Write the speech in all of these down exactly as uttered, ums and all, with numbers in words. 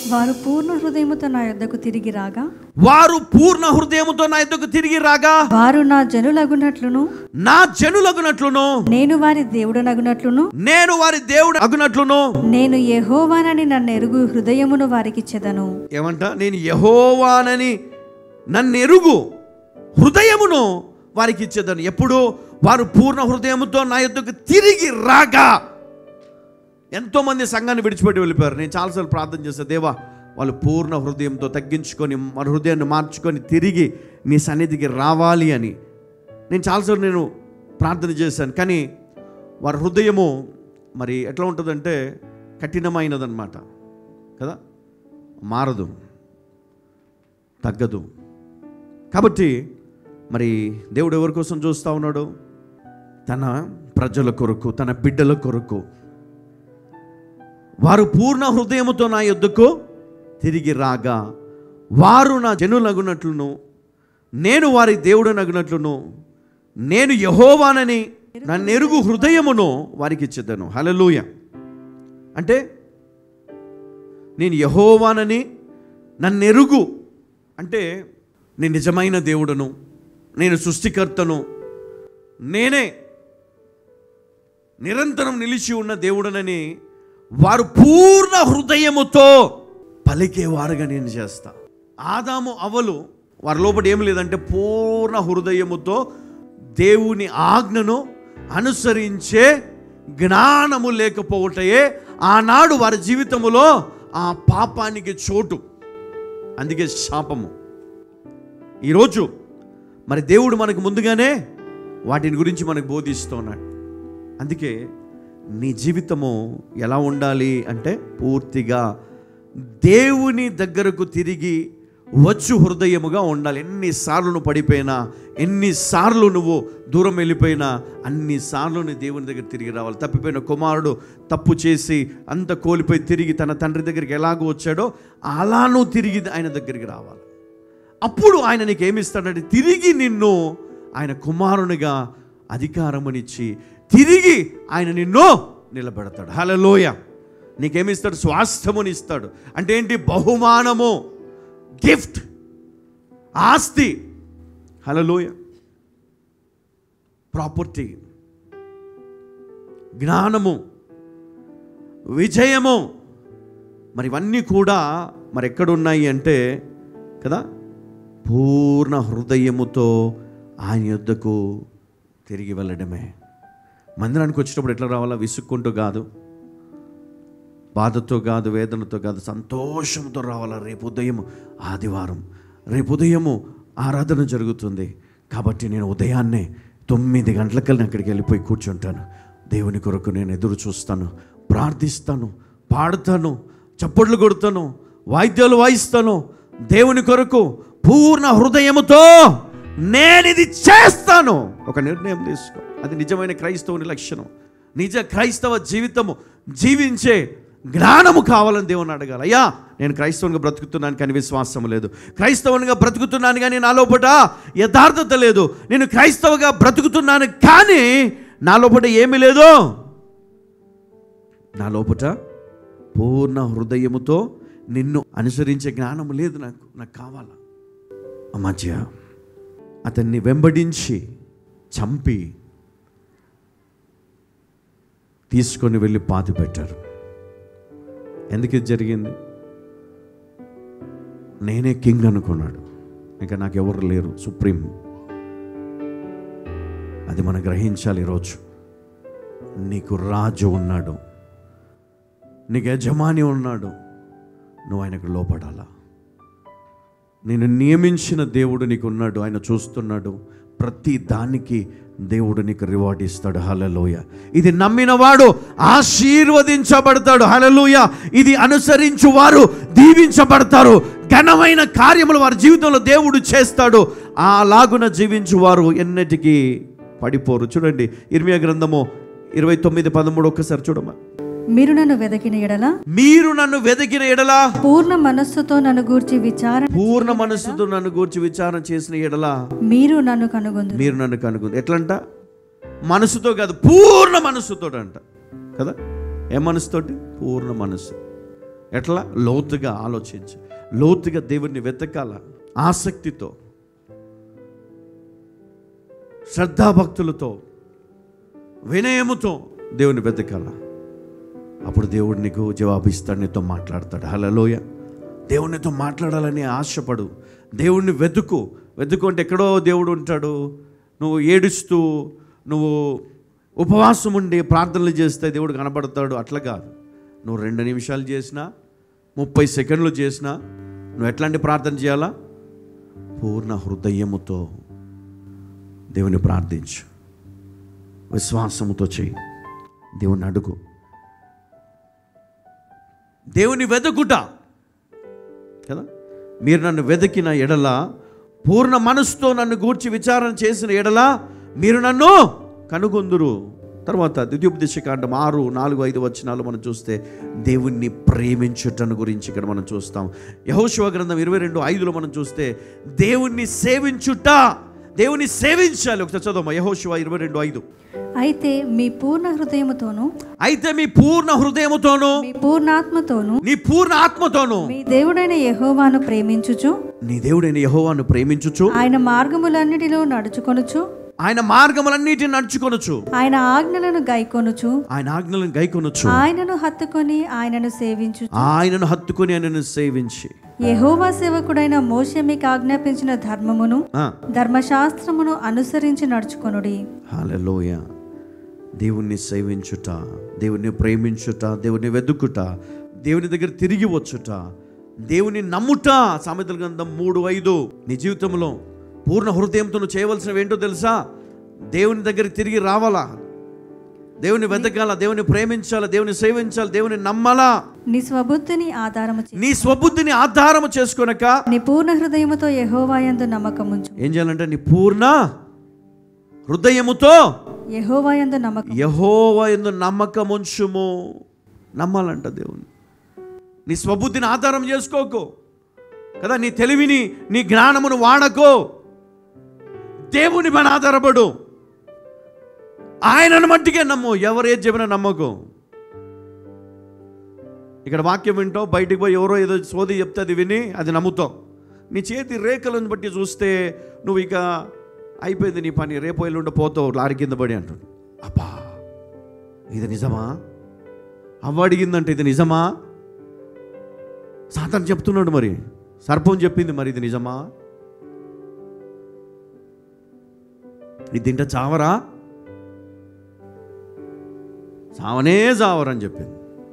వారు పూర్ణ హృదయముతో నా యొద్దకు తిరిగి రాగా వారు పూర్ణ హృదయముతో నా యొద్దకు తిరిగి రాగా వారు నా జనులగునట్లును నా జనులగునట్లును నేను వారి దేవుడనగునట్లును నేను వారి దేవుడు అగునట్లును నేను యెహోవానని నన్ను ఎరుగు హృదయమును వారికి ఇచ్చెదను. ఏమంట? నేను యెహోవానని నన్ను ఎరుగు హృదయమును వారికి ఇచ్చేదను. ఎప్పుడు? వారు పూర్ణ హృదయముతో నా యొద్దకు తిరిగి రాగా. ఎంతోమంది సంఘాన్ని విడిచిపెట్టి వెళ్ళిపోయారు. నేను చాలాసార్లు ప్రార్థన చేస్తాను, దేవా వాళ్ళు పూర్ణ హృదయంతో తగ్గించుకొని మన హృదయాన్ని మార్చుకొని తిరిగి నీ సన్నిధికి రావాలి అని నేను చాలాసార్లు నేను ప్రార్థన చేశాను. కానీ వారి హృదయము మరి ఎట్లా ఉంటుందంటే కఠినమైనదన్నమాట కదా, మారదు, తగ్గదు. కాబట్టి మరి దేవుడు ఎవరి కోసం చూస్తూ ఉన్నాడు? తన ప్రజల కొరకు, తన బిడ్డల కొరకు. వారు పూర్ణ హృదయముతో నా యొద్దకు తిరిగి రాగా వారు నా జనులగునట్లును నేను వారి దేవుడనగునట్లును నేను యెహోవానని నన్ను ఎరుగు హృదయమును వారికి ఇచ్చేదను. హల్లెలూయా. అంటే నేను యెహోవానని నన్ను ఎరుగు అంటే నేను నిజమైన దేవుడను, నేను సృష్టికర్తను, నేనే నిరంతరం నిలిచి ఉన్న దేవుడనని వారు పూర్ణ హృదయముతో పలికేవారుగా నేను చేస్తా. ఆదాము అవ్వలు వారి లోపల ఏమి లేదంటే పూర్ణ హృదయముతో దేవుని ఆజ్ఞను అనుసరించే జ్ఞానము లేకపోవటయే ఆనాడు వారి జీవితములో ఆ పాపానికి చోటు. అందుకే శాపము. ఈరోజు మరి దేవుడు మనకు ముందుగానే వాటిని గురించి మనకు బోధిస్తున్నాడు. అందుకే నీ జీవితము ఎలా ఉండాలి అంటే పూర్తిగా దేవుని దగ్గరకు తిరిగి వచ్చు హృదయముగా ఉండాలి. ఎన్నిసార్లు నువ్వు పడిపోయినా, ఎన్నిసార్లు నువ్వు దూరం వెళ్ళిపోయినా, అన్నిసార్లు నీ దేవుని దగ్గర తిరిగి రావాలి. తప్పిపోయిన కుమారుడు తప్పు చేసి అంత కోల్పోయి తిరిగి తన తండ్రి దగ్గరికి ఎలాగో వచ్చాడో అలా నువ్వు తిరిగి ఆయన దగ్గరికి రావాలి. అప్పుడు ఆయన నీకు ఏమిస్తాడంటే తిరిగి నిన్ను ఆయన కుమారునిగా అధికారమునిచ్చి తిరిగి ఆయన నిన్ను నిలబెడతాడు. హల్లెలూయా. నీకేమిస్తాడు? స్వాస్థ్యముని ఇస్తాడు. అంటే ఏంటి? బహుమానము, గిఫ్ట్, ఆస్తి. హల్లెలూయా. ప్రాపర్టీ, జ్ఞానము, విజయము. మరి ఇవన్నీ కూడా మరి ఎక్కడున్నాయి అంటే కదా, పూర్ణ హృదయముతో ఆయన యొద్దకు తిరిగి వెళ్ళడమే. మందిరానికి వచ్చినప్పుడు ఎట్లా రావాలా? విసుక్కుంటూ కాదు, బాధతో కాదు, వేదనతో కాదు, సంతోషంతో రావాలా. రేపు ఉదయం ఆదివారం, రేపు ఉదయము ఆరాధన జరుగుతుంది కాబట్టి నేను ఉదయాన్నే తొమ్మిది గంటలకల్ని అక్కడికి వెళ్ళిపోయి కూర్చుంటాను. దేవుని కొరకు నేను ఎదురు చూస్తాను, ప్రార్థిస్తాను, పాడుతాను, చప్పట్లు కొడతాను, వాయిద్యాలు వాయిస్తాను. దేవుని కొరకు పూర్ణ హృదయముతో నేను ఇది చేస్తాను. ఒక నిర్ణయం తీసుకో. అది నిజమైన క్రైస్తవుని లక్షణం. నిజ క్రైస్తవ జీవితము జీవించే జ్ఞానము కావాలని దేవుని అడగాలి. అయ్యా నేను క్రైస్తవునిగా బ్రతుకుతున్నాను కానీ విశ్వాసం లేదు, క్రైస్తవునిగా బ్రతుకుతున్నాను కానీ నా లోపట యథార్థత లేదు, నేను క్రైస్తవగా బ్రతుకుతున్నాను కానీ నా లోపట ఏమీ లేదు, నా లోపట పూర్ణ హృదయముతో నిన్ను అనుసరించే జ్ఞానం లేదు. నాకు నాకు కావాలా. ఆ మధ్య అతన్ని వెంబడించి చంపి తీసుకొని వెళ్ళి పాతి పెట్టారు. ఎందుకు ఇది జరిగింది? నేనే కింగ్ అనుకున్నాడు, ఇంకా నాకెవరు లేరు, సుప్రీం. అది మనం గ్రహించాలి. ఈరోజు నీకు రాజు ఉన్నాడు, నీకు యజమాని ఉన్నాడు, నువ్వు ఆయనకు లోపడాలా. నేను నియమించిన దేవుడు నీకు ఉన్నాడు, ఆయన చూస్తున్నాడు. ప్రతి దానికి దేవుడు నీకు రివార్డ్ ఇస్తాడు. హల్లెలూయా. ఇది నమ్మినవాడు ఆశీర్వదించబడతాడు. హల్లెలూయా. ఇది అనుసరించు వారు దీవించబడతారు. ఘనమైన కార్యములు వారి జీవితంలో దేవుడు చేస్తాడు. అలాగున జీవించు వారు ఎన్నటికీ పడిపోరు. చూడండి ఇర్మియా గ్రంథము ఇరవై తొమ్మిది పదమూడు ఒక్కసారి చూడమ్మా. మీరు నన్ను వెదకిన ఎడల మీరు నన్ను వెదకిన ఎడల పూర్ణ మనస్సుతో నన్ను గూర్చి విచారణ పూర్ణ మనస్సుతో నన్ను గూర్చి విచారణ చేసిన ఎడల మీరు నన్ను కనుగొందురు. మీరు నన్ను కనుగొందు. ఎట్లంట? మనసుతో కాదు, పూర్ణ మనస్సుతో అంట కదా. ఏ మనసుతోటి? పూర్ణ మనస్సు. ఎట్లా? లోతుగా ఆలోచించి, లోతుగా దేవుణ్ణి వెతకాల, ఆసక్తితో, శ్రద్ధాభక్తులతో, వినయముతో దేవుని వెతకాల. అప్పుడు దేవుడు నీకు జవాబిస్తాడు, నీతో మాట్లాడతాడు. హల్లెలూయా. దేవునితో మాట్లాడాలని ఆశపడు, దేవుణ్ణి వెతుకు. వెతుకు అంటే ఎక్కడో దేవుడు ఉంటాడు, నువ్వు ఏడుస్తూ నువ్వు ఉపవాసం ఉండి ప్రార్థనలు చేస్తే దేవుడు కనబడతాడు. అట్లా కాదు. నువ్వు రెండు నిమిషాలు చేసినా, ముప్పై సెకండ్లు చేసినా, నువ్వు ఎట్లాంటి ప్రార్థన చేయాలా? పూర్ణ హృదయముతో దేవుని ప్రార్థించు, విశ్వాసముతో చేయి, దేవుని అడుగు. దేవుని వెతుకుట కదా. మీరు నన్ను వెతికిన ఎడల, పూర్ణ మనసుతో నన్ను గూర్చి విచారణ చేసిన ఎడల మీరు నన్ను కనుగొందురు. తర్వాత ద్వితీయోపదేశకాండం ఆరు నాలుగు ఐదు వచనాలు మనం చూస్తే దేవుణ్ణి ప్రేమించుటను గురించి ఇక్కడ మనం చూస్తాం. యెహోషువ గ్రంథం ఇరవై రెండు ఐదులో మనం చూస్తే దేవుణ్ణి సేవించుట, దేవుని సేవించాలి. ఒకసారి చదవమ్మా, యెహోషువ ఇరవై రెండు ఐదు. అయితే మీ పూర్ణ హృదయముతోను అయితే మీ పూర్ణ హృదయముతోను మీ పూర్ణాత్మతోను నీ పూర్ణ ఆత్మతోను మీ దేవుడైన యెహోవాను ప్రేమించుచు నీ దేవుడైన యెహోవాను ప్రేమించుచు ఆయన మార్గములన్నిటిలో నడుచుకొనుచు ఆయన మార్గములన్నిటిని నడుచుకొనుచు ఆయన ఆజ్ఞలను గైకొనుచు ఆయన ఆజ్ఞలను గైకొనుచు ఆయనను హత్తుకొని ఆయనను సేవించు ఆయనను హత్తుకొని ఆయనను సేవించి యెహోవా సేవకుడైన మోషే మీకు ఆజ్ఞాపించిన ధర్మమును ధర్మశాస్త్రమును అనుసరించి నడుచుకొనుడి. హల్లెలూయా. దేవుణ్ణి సేవించుట, దేవుణ్ణి ప్రేమించుట, దేవుని వెతుకుట, దేవుని దగ్గర తిరిగి వచ్చుట, దేవుని నమ్ముట. సామెతల గ్రంథం మూడు ఐదు. నీ జీవితంలో పూర్ణ హృదయంతో నువ్వు చేయవలసినవి ఏంటో తెలుసా? దేవుని దగ్గరికి తిరిగి రావాలా, దేవుని వెతకాల, దేవుని ప్రేమించాలా, దేవుని సేవించాలి, దేవుని నమ్మాలా. నీ స్వబుద్ధిని ఆధారము నీ స్వబుద్ధిని ఆధారము చేసుకొనక నీ పూర్ణ హృదయముతో యెహోవా యందు నమ్మకముంచు. ఏం చేయాలంటే నీ పూర్ణ హృదయముతో యెహోవా యందు నమ్మకం యెహోవా యందు నమ్మకముంచుము. నమ్మాలంట దేవుని. నీ స్వబుద్ధిని ఆధారం చేసుకోకు కదా, నీ తెలివిని నీ జ్ఞానమును వాడకో. దేవుని పైన ఆధారపడు, ఆయనను మట్టికే నమ్ము, ఎవరేది చెప్పినా నమ్మకు. ఇక్కడ వాక్యం వింటావు, బయటికి పోయి ఎవరో ఏదో సోది చెప్తే అది విని అది నమ్ముతావు. నీ చేతి రేఖలను బట్టి చూస్తే నువ్వు ఇక అయిపోయింది నీ పని, రేపు ఎల్లుండి పోతావు లారీ కింద పడి అంటాడు. అబ్బా ఇది నిజమా? అవ్వ అడిగిందంటే ఇది నిజమా? సాతాను చెప్తున్నాడు, మరి సర్పం చెప్పింది, మరి ఇది నిజమా? ఇది తింటే చావరా? చావనే చావరని చెప్పింది.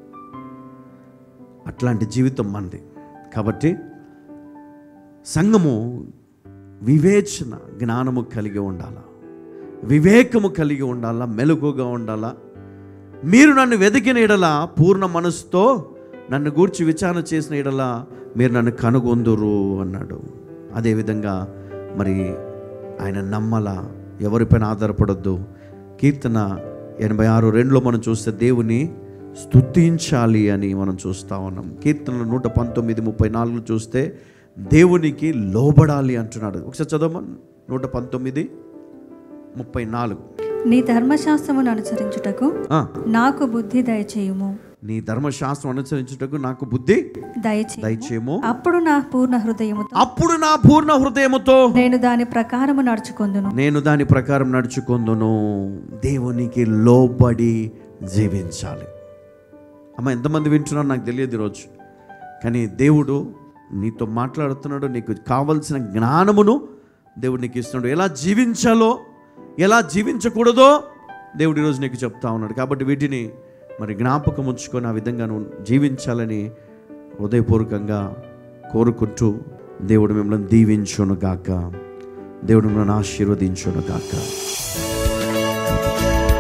అట్లాంటి జీవితం మనది. కాబట్టి సంఘము వివేచన జ్ఞానము కలిగి ఉండాలా, వివేకము కలిగి ఉండాలా, మెలకుగా ఉండాలా. మీరు నన్ను వెతికిన ఎడల, పూర్ణ మనసుతో నన్ను గూర్చి విచారణ చేసిన ఎడల మీరు నన్ను కనుగొందురు అన్నాడు. అదేవిధంగా మరి ఆయన నమ్మల, ఎవరిపైన ఆధారపడద్దు. కీర్తన ఎనభై ఆరు రెండులో మనం చూస్తే దేవుని స్తుతించాలి అని మనం చూస్తూ ఉన్నాం. కీర్తనలు నూట పంతొమ్మిది ముప్పై నాలుగు చూస్తే దేవునికి లోబడాలి అంటున్నాడు. ఒకసారి చదవమా, నూట పంతొమ్మిది ముప్పై నాలుగు. నీ ధర్మశాస్త్రమును అనుసరించుటకు నాకు బుద్ధి దయచేయుము. నీ ధర్మశాస్త్రం అనుసరించుటకు నాకు బుద్ధి దయచేయము. అప్పుడు నా పూర్ణ హృదయముతో అప్పుడు నా పూర్ణ హృదయముతో నేను దాని ప్రకారము నడుచుకొందును నేను దాని ప్రకారం నడుచుకొందును. దేవునికి లోబడి జీవించాలి. అమ్మ, ఎంతమంది వింటున్నారో నాకు తెలియదు ఈరోజు, కానీ దేవుడు నీతో మాట్లాడుతున్నాడు. నీకు కావలసిన జ్ఞానమును దేవుడు నీకు ఇస్తున్నాడు. ఎలా జీవించాలో, ఎలా జీవించకూడదో దేవుడు ఈరోజు నీకు చెప్తా ఉన్నాడు. కాబట్టి వీటిని మరి జ్ఞాపకం ఉంచుకొని ఆ విధంగా నువ్వు జీవించాలని హృదయపూర్వకంగా కోరుకుంటూ దేవుడు మిమ్మల్ని దీవించును గాక, దేవుడు మిమ్మల్ని ఆశీర్వదించును గాక.